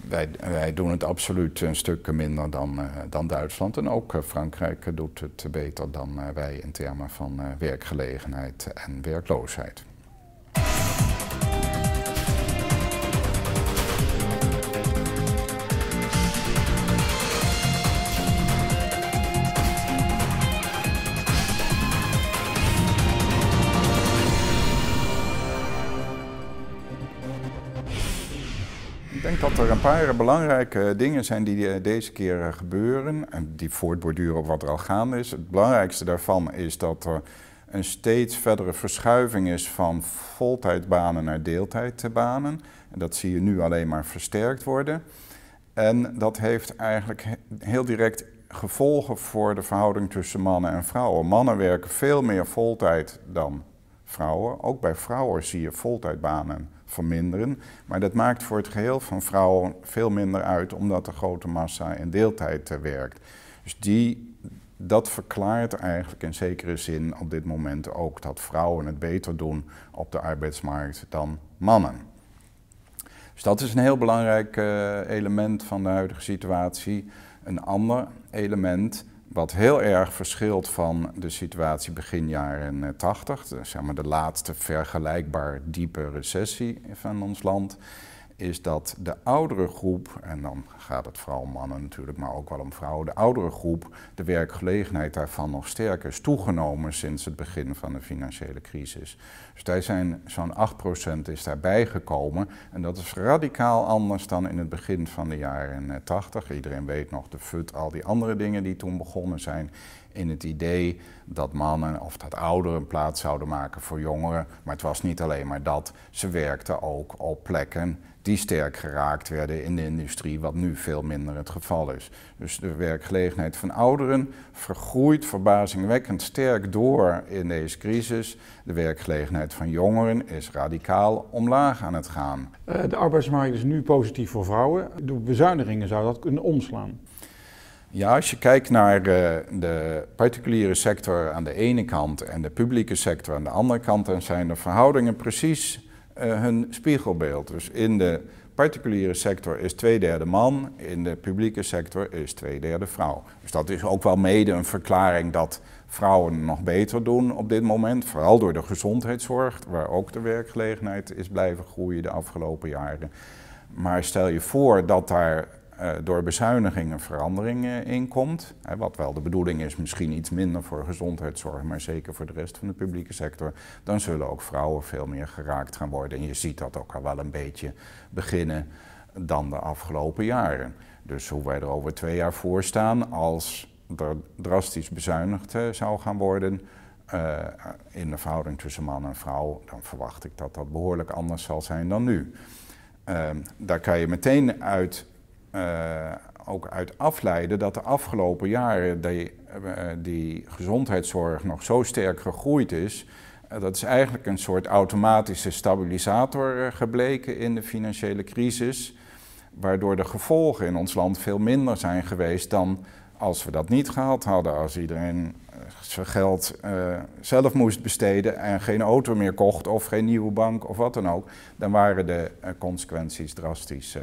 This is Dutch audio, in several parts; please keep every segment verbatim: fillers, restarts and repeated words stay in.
Wij, wij doen het absoluut een stuk minder dan, uh, dan Duitsland. En ook uh, Frankrijk doet het beter dan uh, wij in termen van uh, werkgelegenheid en werkloosheid. Ik denk dat er een paar belangrijke dingen zijn die deze keer gebeuren en die voortborduren op wat er al gaande is. Het belangrijkste daarvan is dat er een steeds verdere verschuiving is van voltijdbanen naar deeltijdbanen. En dat zie je nu alleen maar versterkt worden. En dat heeft eigenlijk heel direct gevolgen voor de verhouding tussen mannen en vrouwen. Mannen werken veel meer voltijd dan vrouwen. Ook bij vrouwen zie je voltijdbanen verminderen. Maar dat maakt voor het geheel van vrouwen veel minder uit, omdat de grote massa in deeltijd werkt. Dus die, dat verklaart eigenlijk in zekere zin op dit moment ook dat vrouwen het beter doen op de arbeidsmarkt dan mannen. Dus dat is een heel belangrijk uh, element van de huidige situatie. Een ander element wat heel erg verschilt van de situatie begin jaren tachtig, zeg maar de laatste vergelijkbaar diepe recessie van ons land, is dat de oudere groep, en dan gaat het vooral om mannen natuurlijk, maar ook wel om vrouwen, de oudere groep, de werkgelegenheid daarvan nog sterker is toegenomen sinds het begin van de financiële crisis. Dus daar zijn zo'n acht procent is daarbij gekomen en dat is radicaal anders dan in het begin van de jaren tachtig. Iedereen weet nog de F U T, al die andere dingen die toen begonnen zijn in het idee dat mannen of dat ouderen plaats zouden maken voor jongeren. Maar het was niet alleen maar dat, ze werkten ook op plekken die sterk geraakt werden in de industrie, wat nu veel minder het geval is. Dus de werkgelegenheid van ouderen vergroeit verbazingwekkend sterk door in deze crisis. De werkgelegenheid van jongeren is radicaal omlaag aan het gaan. De arbeidsmarkt is nu positief voor vrouwen. Door bezuinigingen zou dat kunnen omslaan. Ja, als je kijkt naar de, de particuliere sector aan de ene kant en de publieke sector aan de andere kant, dan zijn de verhoudingen precies uh, hun spiegelbeeld. Dus in de particuliere sector is twee derde man, in de publieke sector is twee derde vrouw. Dus dat is ook wel mede een verklaring dat vrouwen nog beter doen op dit moment, vooral door de gezondheidszorg, waar ook de werkgelegenheid is blijven groeien de afgelopen jaren. Maar stel je voor dat daar Uh, door bezuinigingen verandering uh, in komt, hè, wat wel de bedoeling is, misschien iets minder voor gezondheidszorg, maar zeker voor de rest van de publieke sector, dan zullen ook vrouwen veel meer geraakt gaan worden. En je ziet dat ook al wel een beetje beginnen dan de afgelopen jaren. Dus hoe wij er over twee jaar voor staan, als er drastisch bezuinigd uh, zou gaan worden uh, in de verhouding tussen man en vrouw, dan verwacht ik dat dat behoorlijk anders zal zijn dan nu. Uh, daar kan je meteen uit Uh, ook uit afleiden dat de afgelopen jaren die, uh, die gezondheidszorg nog zo sterk gegroeid is. Uh, dat is eigenlijk een soort automatische stabilisator uh, gebleken in de financiële crisis, waardoor de gevolgen in ons land veel minder zijn geweest dan als we dat niet gehad hadden. Als iedereen uh, zijn geld uh, zelf moest besteden en geen auto meer kocht of geen nieuwe bank of wat dan ook, dan waren de uh, consequenties drastisch uh,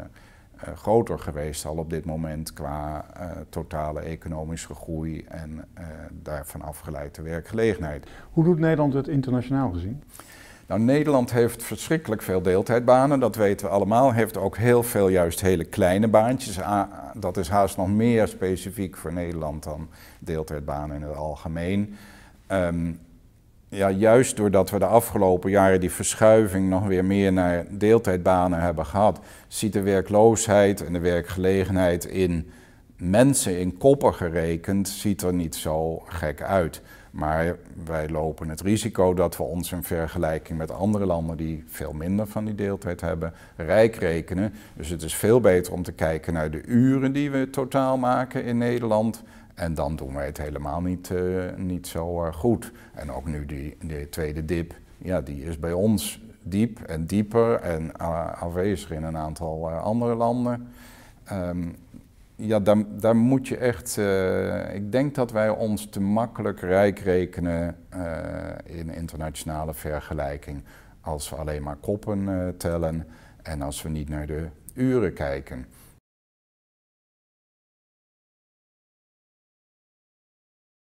Uh, groter geweest al op dit moment qua uh, totale economische groei en uh, daarvan afgeleide werkgelegenheid. Hoe doet Nederland het internationaal gezien? Nou, Nederland heeft verschrikkelijk veel deeltijdbanen, dat weten we allemaal. Heeft ook heel veel juist hele kleine baantjes. Uh, dat is haast nog meer specifiek voor Nederland dan deeltijdbanen in het algemeen. Um, Ja, juist doordat we de afgelopen jaren die verschuiving nog weer meer naar deeltijdbanen hebben gehad, ziet de werkloosheid en de werkgelegenheid in mensen, in koppen gerekend, ziet er niet zo gek uit. Maar wij lopen het risico dat we ons in vergelijking met andere landen die veel minder van die deeltijd hebben, rijk rekenen. Dus het is veel beter om te kijken naar de uren die we totaal maken in Nederland. En dan doen wij het helemaal niet, uh, niet zo uh, goed. En ook nu die, die tweede dip, ja, die is bij ons diep en dieper en uh, afwezig in een aantal uh, andere landen. Um, ja, daar, daar moet je echt, uh, ik denk dat wij ons te makkelijk rijk rekenen uh, in internationale vergelijking als we alleen maar koppen uh, tellen. En als we niet naar de uren kijken.